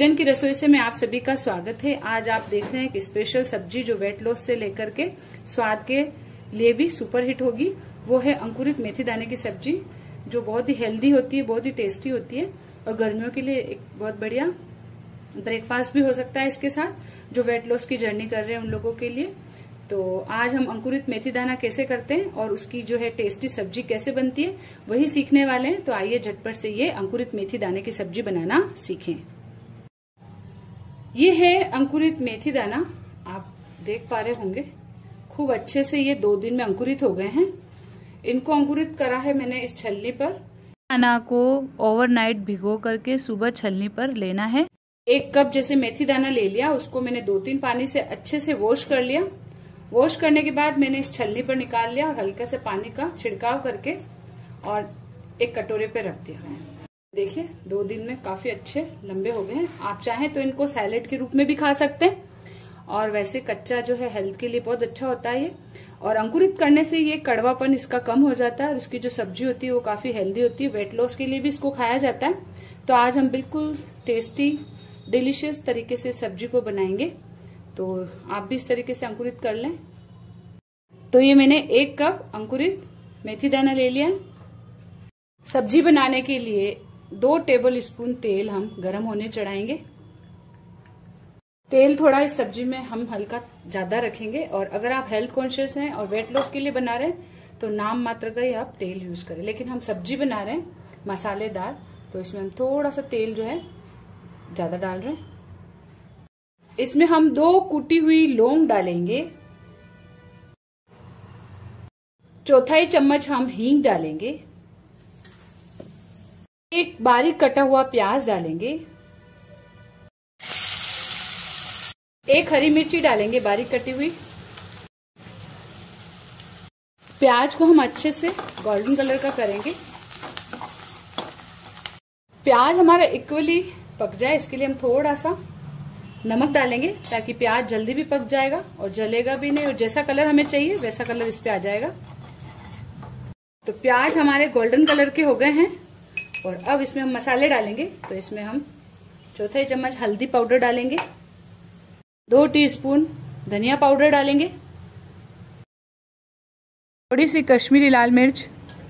किरण की रसोई से मैं आप सभी का स्वागत है। आज आप देख रहे हैं एक स्पेशल सब्जी जो वेट लॉस से लेकर के स्वाद के लिए भी सुपर हिट होगी। वो है अंकुरित मेथी दाने की सब्जी, जो बहुत ही हेल्दी होती है, बहुत ही टेस्टी होती है और गर्मियों के लिए एक बहुत बढ़िया ब्रेकफास्ट भी हो सकता है इसके साथ, जो वेट लॉस की जर्नी कर रहे हैं उन लोगों के लिए। तो आज हम अंकुरित मेथी दाना कैसे करते हैं और उसकी जो है टेस्टी सब्जी कैसे बनती है वही सीखने वाले हैं। तो आइए झटपट से ये अंकुरित मेथी दाने की सब्जी बनाना सीखें। ये है अंकुरित मेथी दाना, आप देख पा रहे होंगे खूब अच्छे से ये 2 दिन में अंकुरित हो गए हैं। इनको अंकुरित करा है मैंने इस छलनी पर। दाना को ओवरनाइट भिगो करके सुबह छलनी पर लेना है। 1 कप जैसे मेथी दाना ले लिया, उसको मैंने 2-3 पानी से अच्छे से वॉश कर लिया। वॉश करने के बाद मैंने इस छलनी पर निकाल लिया और हल्के से पानी का छिड़काव करके और एक कटोरे पे रख दिया है। देखिए 2 दिन में काफी अच्छे लंबे हो गए हैं। आप चाहें तो इनको सैलेड के रूप में भी खा सकते हैं और वैसे कच्चा जो है हेल्थ के लिए बहुत अच्छा होता है ये। और अंकुरित करने से ये कड़वापन इसका कम हो जाता है और उसकी जो सब्जी होती है वो काफी हेल्दी होती है। वेट लॉस के लिए भी इसको खाया जाता है। तो आज हम बिल्कुल टेस्टी डिलीशियस तरीके से सब्जी को बनाएंगे, तो आप भी इस तरीके से अंकुरित कर लें। तो ये मैंने 1 कप अंकुरित मेथी दाना ले लिया। सब्जी बनाने के लिए 2 टेबल स्पून तेल हम गरम होने चढ़ाएंगे। तेल थोड़ा इस सब्जी में हम हल्का ज्यादा रखेंगे और अगर आप हेल्थ कॉन्शियस हैं और वेट लॉस के लिए बना रहे हैं तो नाम मात्र का ही आप तेल यूज करें। लेकिन हम सब्जी बना रहे हैं मसालेदार, तो इसमें हम थोड़ा सा तेल जो है ज्यादा डाल रहे हैं। इसमें हम 2 कुटी हुई लौंग डालेंगे, 1/4 चम्मच हम हींग डालेंगे, 1 बारीक कटा हुआ प्याज डालेंगे, 1 हरी मिर्ची डालेंगे बारीक कटी हुई। प्याज को हम अच्छे से गोल्डन कलर का करेंगे। प्याज हमारा इक्वली पक जाए इसके लिए हम थोड़ा सा नमक डालेंगे, ताकि प्याज जल्दी भी पक जाएगा और जलेगा भी नहीं और जैसा कलर हमें चाहिए वैसा कलर इस पे आ जाएगा। तो प्याज हमारे गोल्डन कलर के हो गए हैं और अब इसमें हम मसाले डालेंगे। तो इसमें हम 1/4 चम्मच हल्दी पाउडर डालेंगे, 2 टीस्पून धनिया पाउडर डालेंगे, थोड़ी सी कश्मीरी लाल मिर्च,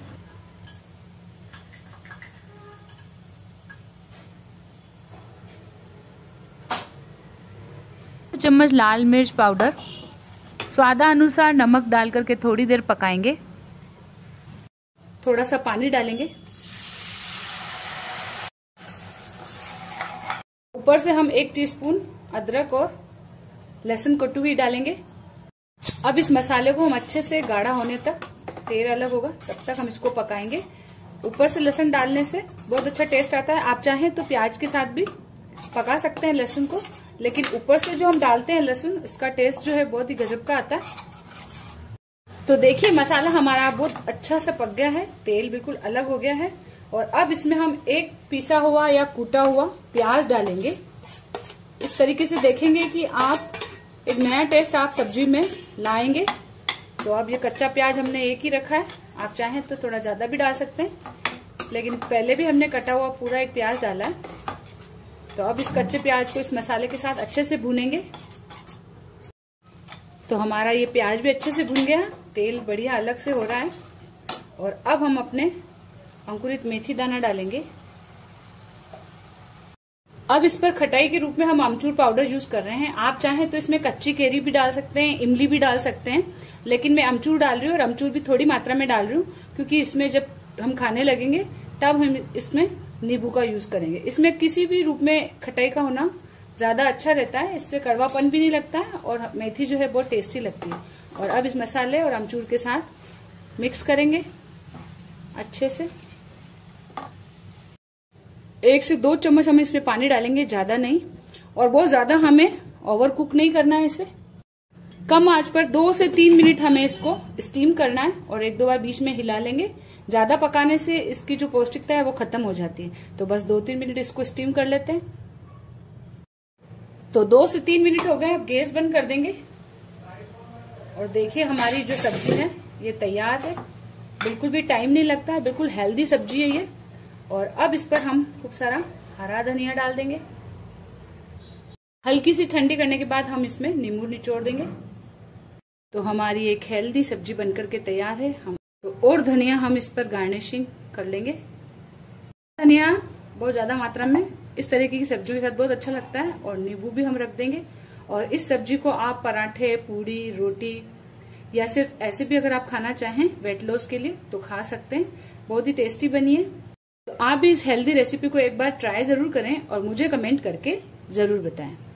1 चम्मच लाल मिर्च पाउडर, स्वादानुसार नमक डाल करके थोड़ी देर पकाएंगे। थोड़ा सा पानी डालेंगे। ऊपर से हम 1 टीस्पून अदरक और लहसुन कटी हुई डालेंगे। अब इस मसाले को हम अच्छे से गाढ़ा होने तक, तेल अलग होगा तब तक हम इसको पकाएंगे। ऊपर से लहसुन डालने से बहुत अच्छा टेस्ट आता है। आप चाहें तो प्याज के साथ भी पका सकते हैं लहसुन को, लेकिन ऊपर से जो हम डालते हैं लहसुन, इसका टेस्ट जो है बहुत ही गजब का आता है। तो देखिए मसाला हमारा बहुत अच्छा सा पक गया है, तेल बिल्कुल अलग हो गया है। और अब इसमें हम 1 पीसा हुआ या कूटा हुआ प्याज डालेंगे। इस तरीके से देखेंगे कि आप एक नया टेस्ट आप सब्जी में लाएंगे। तो अब ये कच्चा प्याज हमने 1 ही रखा है, आप चाहें तो थोड़ा ज्यादा भी डाल सकते हैं, लेकिन पहले भी हमने कटा हुआ पूरा 1 प्याज डाला है। तो अब इस कच्चे प्याज को इस मसाले के साथ अच्छे से भूनेंगे। तो हमारा ये प्याज भी अच्छे से भून गया, तेल बढ़िया अलग से हो रहा है। और अब हम अपने अंकुरित मेथी दाना डालेंगे। अब इस पर खटाई के रूप में हम आमचूर पाउडर यूज कर रहे हैं। आप चाहें तो इसमें कच्ची केरी भी डाल सकते हैं, इमली भी डाल सकते हैं, लेकिन मैं अमचूर डाल रही हूँ और अमचूर भी थोड़ी मात्रा में डाल रही हूँ, क्योंकि इसमें जब हम खाने लगेंगे तब हम इसमें नींबू का यूज करेंगे। इसमें किसी भी रूप में खटाई का होना ज्यादा अच्छा रहता है, इससे कड़वापन भी नहीं लगता है और मेथी जो है बहुत टेस्टी लगती है। और अब इस मसाले और अमचूर के साथ मिक्स करेंगे अच्छे से। 1 से 2 चम्मच हम इसमें पानी डालेंगे, ज्यादा नहीं। और बहुत ज्यादा हमें ओवर कुक नहीं करना है इसे। कम आंच पर 2 से 3 मिनट हमें इसको स्टीम करना है और 1-2 बार बीच में हिला लेंगे। ज्यादा पकाने से इसकी जो पौष्टिकता है वो खत्म हो जाती है। तो बस 2-3 मिनट इसको स्टीम कर लेते हैं। तो 2 से 3 मिनट हो गए, अब गैस बंद कर देंगे। और देखिए हमारी जो सब्जी है ये तैयार है, बिल्कुल भी टाइम नहीं लगता है, बिल्कुल हेल्दी सब्जी है ये। और अब इस पर हम खूब सारा हरा धनिया डाल देंगे। हल्की सी ठंडी करने के बाद हम इसमें नींबू निचोड़ देंगे। तो हमारी एक हेल्दी सब्जी बनकर के तैयार है। हम तो और धनिया हम इस पर गार्निशिंग कर लेंगे। धनिया बहुत ज्यादा मात्रा में इस तरीके की सब्जियों के साथ बहुत अच्छा लगता है। और नींबू भी हम रख देंगे। और इस सब्जी को आप पराठे, पूड़ी, रोटी या सिर्फ ऐसे भी अगर आप खाना चाहें वेट लॉस के लिए तो खा सकते हैं। बहुत ही टेस्टी बनी है। तो आप भी इस हेल्दी रेसिपी को एक बार ट्राई जरूर करें और मुझे कमेंट करके जरूर बताएं।